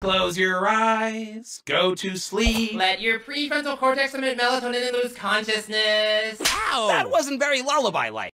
Close your eyes, go to sleep. Let your prefrontal cortex emit melatonin and lose consciousness. Ow! That wasn't very lullaby-like.